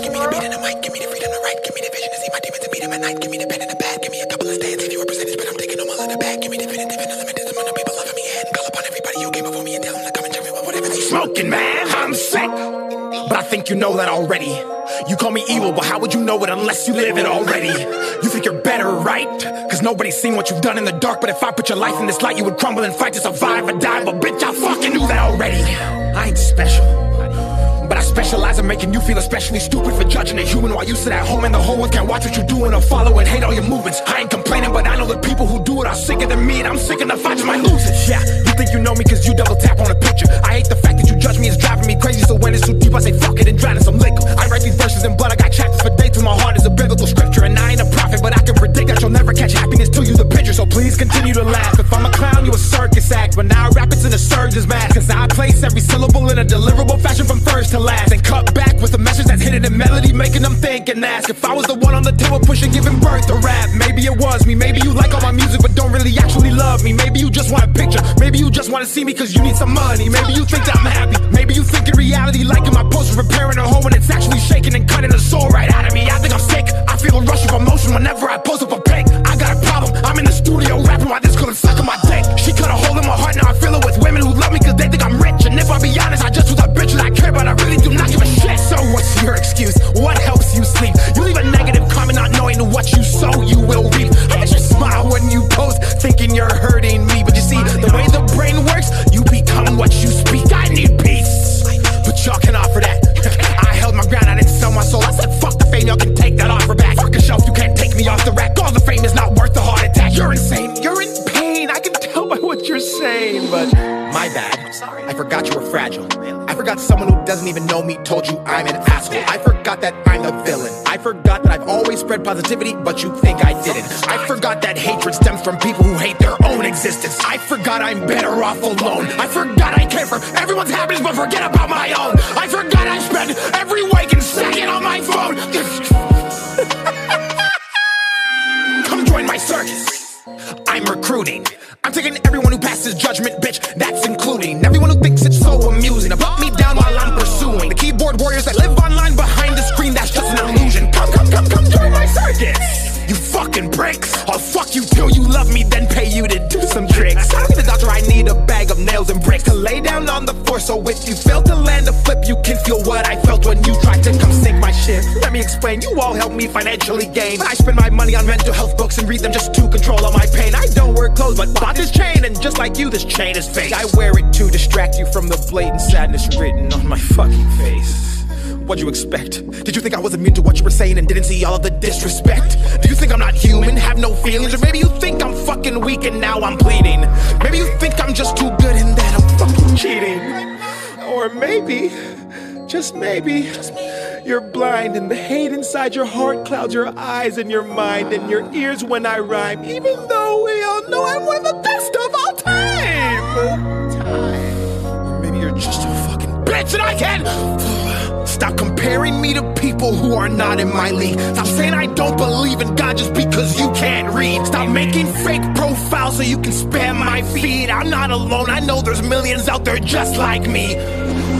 Give me the beat and the mic, give me the freedom to write. Give me the vision to see my demons and beat them at night. Give me the pen and the pad, give me a couple of stands. If you a percentage, but I'm taking them all in the bag. Give me definitive and unlimited amount of people loving me and call upon everybody who came before me and tell them to come and tell me whatever they smoking, man. I'm sick, but I think you know that already. You call me evil, but how would you know it unless you live it already? You think you're better, right? Cause nobody's seen what you've done in the dark. But if I put your life in this light, you would crumble and fight to survive or die. But bitch, I fucking knew that already. I ain't special, but I specialize in making you feel especially stupid for judging a human while you sit at home and the whole world can't watch what you're doing or follow and hate all your movements. I ain't complaining, but I know the people who do it are sicker than me, and I'm sick enough I just might lose it. Yeah, you think you know me cause you double tap on a picture. I hate the fact that you judge me, it's driving me crazy. So when it's too deep I say fuck it and drown in some liquor. I write these verses in blood, I got chapters for days till my heart is a biblical scripture. And I ain't a prophet, but I can predict that you'll never catch happiness till you the picture. So please continue to laugh. If I'm a clown, you a circus act, but now I rap it's in a surgeon's mask. Cause I place every syllable in a deliverable fashion from first to last, and cut back with a message that's hidden in melody, making them think and ask if I was the one on the table pushing, giving birth to rap. Maybe it was me, maybe you like all my music but don't really actually love me. Maybe you just want a picture, maybe you just want to see me cause you need some money. Maybe you think that I'm happy, maybe you think in reality liking my post is repairing a hole when it's actually shaking and cutting the soul right out of me. I think I'm sick, I feel a rush of emotion whenever I post up a pic. I got a problem, I'm in the studio rapping while this girl is sucking my dick. She cut a hole in my heart, now I fill it with women who love me cause they think I'm rich. And if I be honest, I just was a bitch that I care, but I really do not give a shit. So what's your excuse? What helps you sleep? You leave a negative comment not knowing what you sow you will reap. I bet you smile when you post thinking you're hurting me, but you see the way the brain works, you become what you speak. I need peace, but y'all can offer that. I held my ground, I didn't sell my soul. I said fuck the fame, y'all can take that offer back. Fuck a shelf, you can't take me off the rack. All the fame is not worth the heart attack. You're insane, you're in pain, I can tell by what you're saying. But my bad, I forgot you were fragile. I forgot someone who doesn't even know me told you I'm an asshole. I forgot that I'm the villain. I forgot that I've always spread positivity, but you think I didn't. I forgot that hatred stems from people who hate their own existence. I forgot I'm better off alone. I forgot I care for everyone's happiness but forget about my own. I forgot I spend every waking second on my phone. Come join my circus, I'm recruiting. I'm taking everyone who passes judgment, bitch, that's including everyone who thinks it's so amusing to put me down while I'm pursuing the keyboard warriors that live online behind the screen. That's just an illusion. Come join my circus, you fucking pricks. I'll fuck you till you love me, then pay you to do some tricks. I don't need a doctor, I need a bag of nails and bricks to lay down on the floor. So if you fail to land a flip, you can feel what I felt when you tried to come sink my ship. Let me explain, you all help me financially gain. I spend my money on mental health books and read them just to control all my pain. I don't wear clothes but bought this chain, and just like you, this chain is fake. I wear it to distract you from the blatant sadness written on my fucking face. What'd you expect? Did you think I was immune to what you were saying and didn't see all of the disrespect? Do you think I'm not human, have no feelings? Or maybe you think I'm fucking weak and now I'm pleading? Maybe you think I'm just too good and that I'm fucking cheating? Or maybe, just maybe, you're blind and the hate inside your heart clouds your eyes and your mind and your ears when I rhyme, even though we all know I'm one of the best of all time. Or maybe you're just a fucking bitch and I can't. Stop comparing me to people who are not in my league. Stop saying I don't believe in God just because you can't read. Stop making fake profiles so you can spam my feed. I'm not alone, I know there's millions out there just like me.